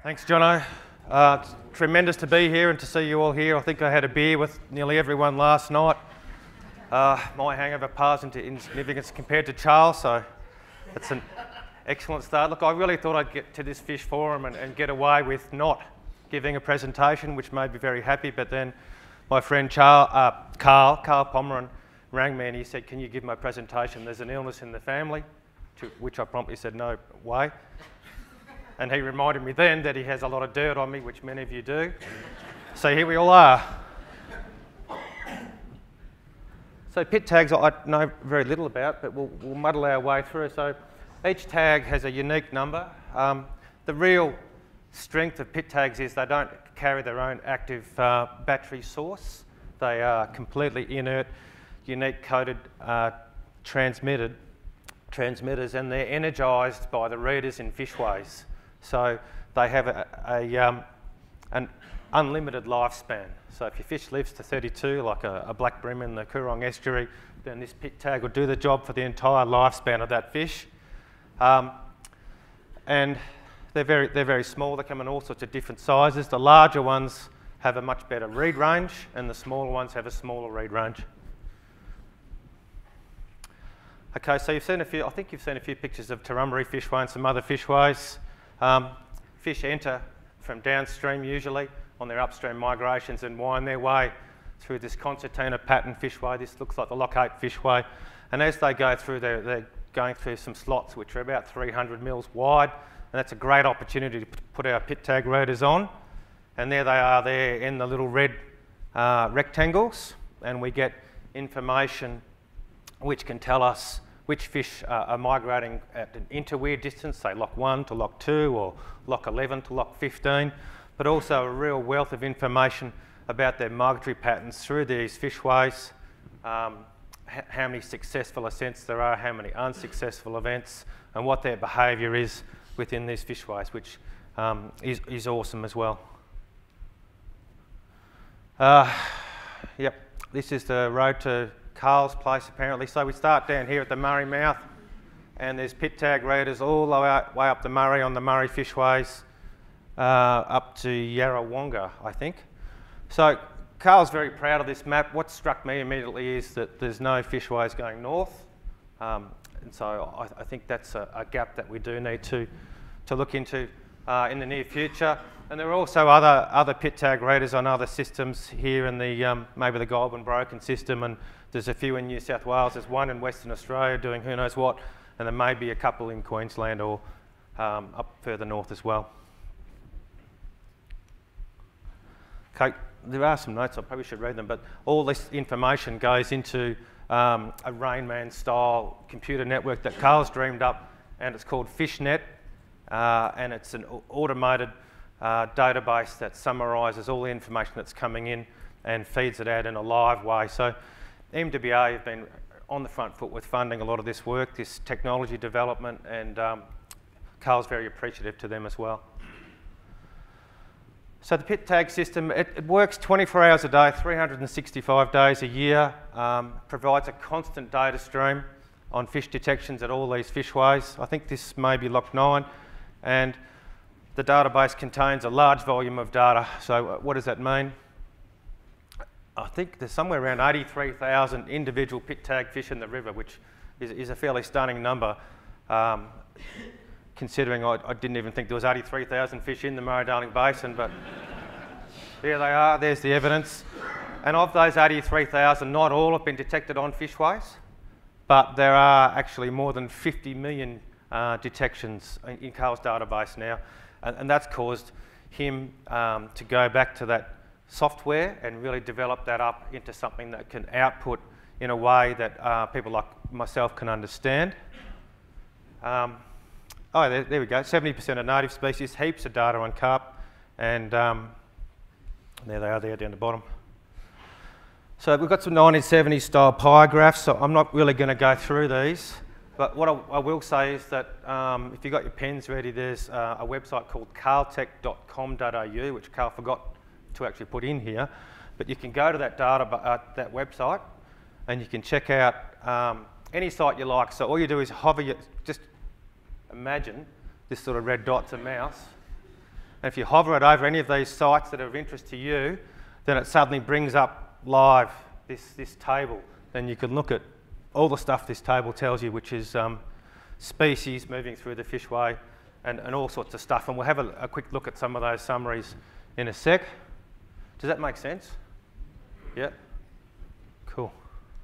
Thanks, Jono. It's tremendous to be here and to see you all here. I think I had a beer with nearly everyone last night. My hangover pales into insignificance compared to Charles, so it's an excellent start. Look, I really thought I'd get to this fish forum and get away with not giving a presentation, which made me very happy, but then my friend Carl Pomeran rang me and he said, "Can you give my presentation? There's an illness in the family," to which I promptly said, "No way." And he reminded me then that he has a lot of dirt on me, which many of you do. So here we all are. So pit tags I know very little about, but we'll muddle our way through. So each tag has a unique number. The real strength of pit tags is they don't carry their own active battery source. They are completely inert, unique coded transmitters, and they're energised by the readers in fishways. So they have an unlimited lifespan. So if your fish lives to 32, like a black bream in the Coorong estuary, then this pit tag will do the job for the entire lifespan of that fish. And they're very small. They come in all sorts of different sizes. The larger ones have a much better read range, and the smaller ones have a smaller read range. Okay, so you've seen I think you've seen a few pictures of Turrumbary fishway and some other fishways. Fish enter from downstream usually on their upstream migrations and wind their way through this concertina pattern fishway. This looks like the Lock 8 fishway. And as they go through, they're going through some slots which are about 300 mils wide. And that's a great opportunity to put our pit tag readers on. And there they are there in the little red rectangles. And we get information which can tell us which fish are migrating at an interweir distance, say Lock 1 to Lock 2 or Lock 11 to Lock 15, but also a real wealth of information about their migratory patterns through these fishways, how many successful ascents there are, how many unsuccessful events, and what their behaviour is within these fishways, which is awesome as well. Yep, this is the road to Carl's place apparently. So we start down here at the Murray mouth, and there's pit tag readers all the way up the Murray on the Murray fishways up to Yarrawonga, I think. So Carl's very proud of this map. What struck me immediately is that there's no fishways going north, and so I think that's a gap that we do need to look into in the near future. And there are also other pit tag readers on other systems here in the maybe the Goulburn Broken system, and there's a few in New South Wales. There's one in Western Australia doing who knows what, and there may be a couple in Queensland or up further north as well. Okay, there are some notes, I probably should read them, but all this information goes into a Rainman style computer network that Carl's dreamed up, and it's called FishNet, and it's an automated database that summarises all the information that's coming in and feeds it out in a live way. So MWA have been on the front foot with funding a lot of this work, this technology development, and Carl's very appreciative to them as well. So the pit tag system, it works 24 hours a day, 365 days a year, provides a constant data stream on fish detections at all these fishways. I think this may be Lock 9, and the database contains a large volume of data. So what does that mean? I think there's somewhere around 83,000 individual pit tag fish in the river, which is a fairly stunning number, considering I didn't even think there was 83,000 fish in the Murray-Darling Basin, but there they are, there's the evidence. And of those 83,000, not all have been detected on fishways, but there are actually more than 50 million detections in Carl's database now. And that's caused him to go back to that software and really develop that up into something that can output in a way that people like myself can understand. There we go, 70% of native species, heaps of data on carp, and there they are there down the bottom. So we've got some 1970s style pie graphs, so I'm not really going to go through these. But what I will say is that if you've got your pens ready, there's a website called carltech.com.au, which Carl forgot to actually put in here. But you can go to that that website, and you can check out any site you like. So all you do is hover, just imagine this sort of red dot's a mouse, And if you hover it over any of these sites that are of interest to you, then it suddenly brings up live this table. Then you can look at all the stuff this table tells you, which is species moving through the fishway and all sorts of stuff. And we'll have a quick look at some of those summaries in a sec. Does that make sense? Yeah? Cool.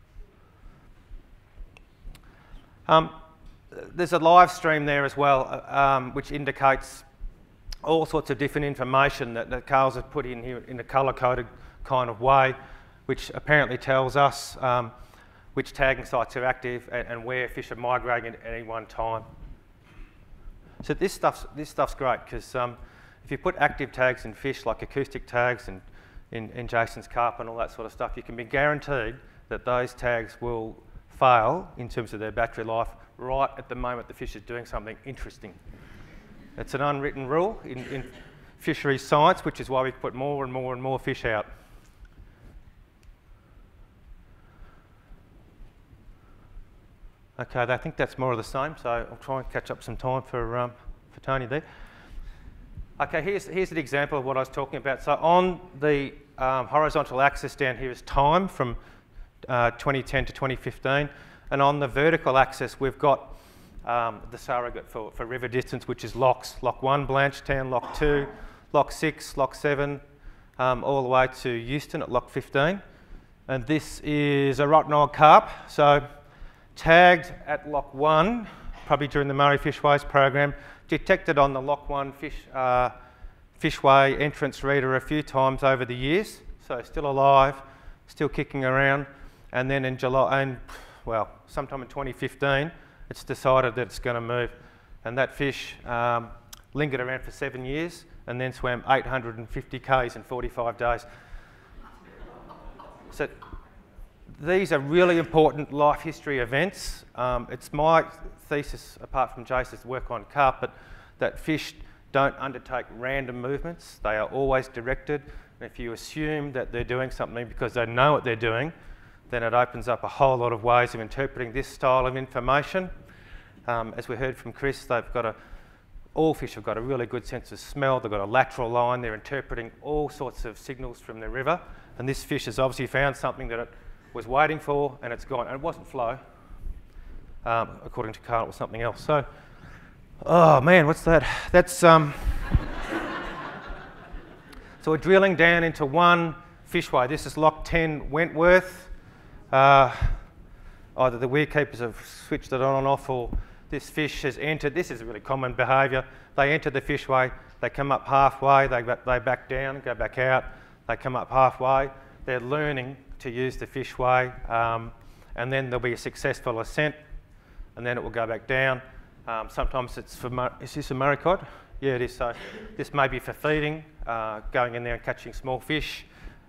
There's a live stream there as well, which indicates all sorts of different information that Carl's has put in here in a colour-coded kind of way, which apparently tells us which tagging sites are active and where fish are migrating at any one time. So this stuff's great, because if you put active tags in fish, like acoustic tags and in Jason's carp and all that sort of stuff, you can be guaranteed that those tags will fail in terms of their battery life right at the moment the fish is doing something interesting. It's an unwritten rule in fisheries science, which is why we put more and more and more fish out. Okay, I think that's more of the same, so I'll try and catch up some time for Tony there. Okay, here's an example of what I was talking about. So on the horizontal axis down here is time from 2010 to 2015, and on the vertical axis we've got the surrogate for river distance, which is locks. Lock 1, Blanchetown, Lock 2, Lock 6, Lock 7, all the way to Euston at Lock 15. And this is a rotten-eyed carp, so tagged at Lock 1, probably during the Murray Fishways program, detected on the Lock 1 fishway entrance reader a few times over the years, so still alive, still kicking around. And then in sometime in 2015, it's decided that it's going to move. And that fish lingered around for 7 years and then swam 850 k's in 45 days. So these are really important life history events. It's my thesis, apart from Jason's work on carp, but that fish don't undertake random movements. They are always directed. And if you assume that they're doing something because they know what they're doing, then it opens up a whole lot of ways of interpreting this style of information. As we heard from Chris, all fish have got a really good sense of smell. They've got a lateral line. They're interpreting all sorts of signals from the river. And this fish has obviously found something that it was waiting for, and it's gone. And it wasn't flow. According to Carl, it was something else. So, oh man, what's that? That's so we're drilling down into one fishway. This is Lock 10, Wentworth. Either the weir keepers have switched it on and off, or this fish has entered. This is a really common behaviour. They enter the fishway, they come up halfway, they back down, go back out, they come up halfway. They're learning to use the fishway, and then there'll be a successful ascent, and then it will go back down. Sometimes it's for, is this a Murray cod? Yeah, it is. So this may be for feeding, going in there and catching small fish.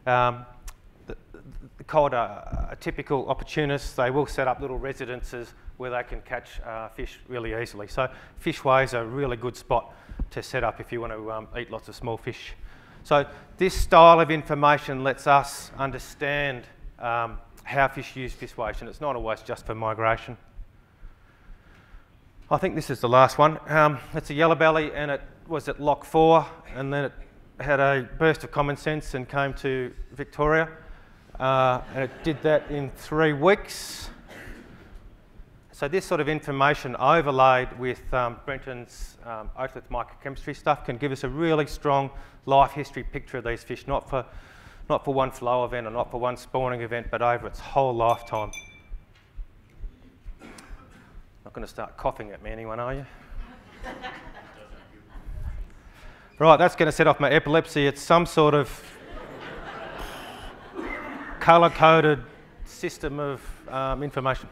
The cod are typical opportunists. They will set up little residences where they can catch fish really easily. So fishways are a really good spot to set up if you want to eat lots of small fish. So this style of information lets us understand how fish use fishways, and it's not always just for migration. I think this is the last one. It's a yellow belly, and it was at Lock 4, and then it had a burst of common sense and came to Victoria. And it did that in 3 weeks. So this sort of information overlaid with Brenton's Oatlith microchemistry stuff can give us a really strong life history picture of these fish, not for one flow event or not for one spawning event, but over its whole lifetime. Not going to start coughing at me, anyone, are you? Right, that's going to set off my epilepsy. It's some sort of colour-coded system of information.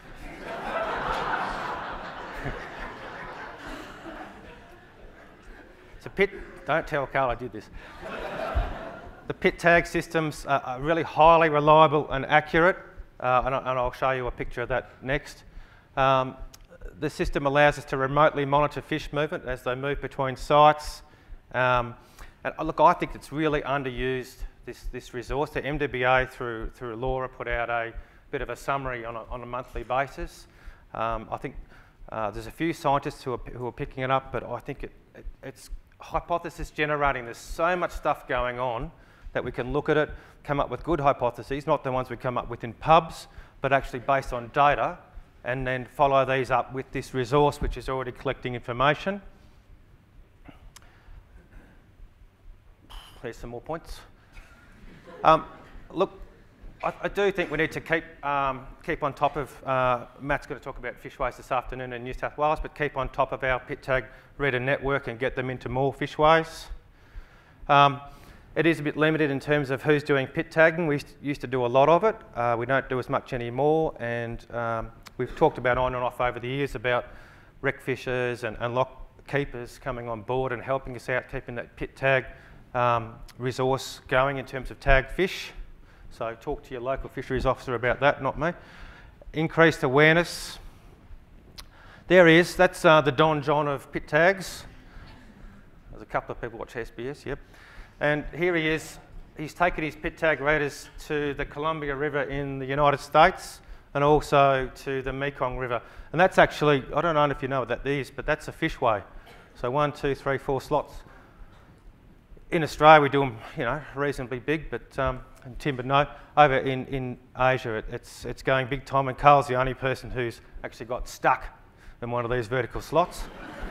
It's a pit. Don't tell Carl I did this. The pit tag systems are really highly reliable and accurate, and I'll show you a picture of that next. The system allows us to remotely monitor fish movement as they move between sites. And look, I think it's really underused, this resource. The MWA through Laura put out a bit of a summary on a monthly basis. I think there's a few scientists who are picking it up, but I think it's hypothesis generating. There's so much stuff going on that we can look at it, come up with good hypotheses, not the ones we come up with in pubs, but actually based on data, and then follow these up with this resource which is already collecting information. There's some more points. Look, I do think we need to keep on top of, Matt's going to talk about fishways this afternoon in New South Wales, but keep on top of our pit tag reader network and get them into more fishways. It is a bit limited in terms of who's doing pit tagging. We used to do a lot of it. We don't do as much anymore, and we've talked about on and off over the years about wreck fishers and lock keepers coming on board and helping us out, keeping that pit tag resource going in terms of tagged fish. So talk to your local fisheries officer about that, not me. Increased awareness. There he is. That's the Don John of pit tags. There's a couple of people watch SBS, yep. And here he is. He's taken his pit tag readers to the Columbia River in the United States and also to the Mekong River. And that's actually, I don't know if you know what that is, but that's a fishway. So 1, 2, 3, 4 slots. In Australia, we do them, you know, reasonably big, but in timber, no. Over in Asia, it's going big time, and Carl's the only person who's actually got stuck in one of these vertical slots.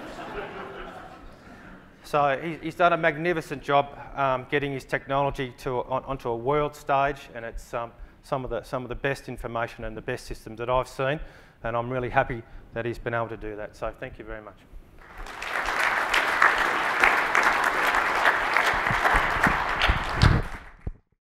So he's done a magnificent job getting his technology onto a world stage, and it's some of the best information and the best systems that I've seen, and I'm really happy that he's been able to do that. So thank you very much.